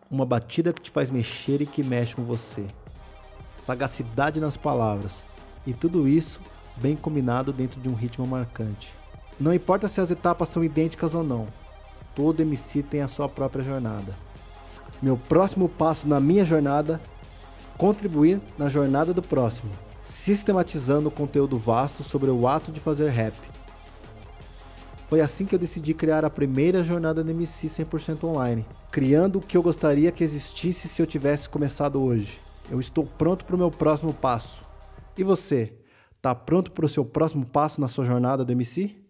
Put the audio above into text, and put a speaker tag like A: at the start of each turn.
A: Uma batida que te faz mexer e que mexe com você. Sagacidade nas palavras. E tudo isso bem combinado dentro de um ritmo marcante. Não importa se as etapas são idênticas ou não. Todo MC tem a sua própria jornada. Meu próximo passo na minha jornada: contribuir na jornada do próximo, sistematizando o conteúdo vasto sobre o ato de fazer rap. Foi assim que eu decidi criar a primeira jornada do MC 100% online, criando o que eu gostaria que existisse se eu tivesse começado hoje. Eu estou pronto para o meu próximo passo. E você, tá pronto para o seu próximo passo na sua jornada do MC?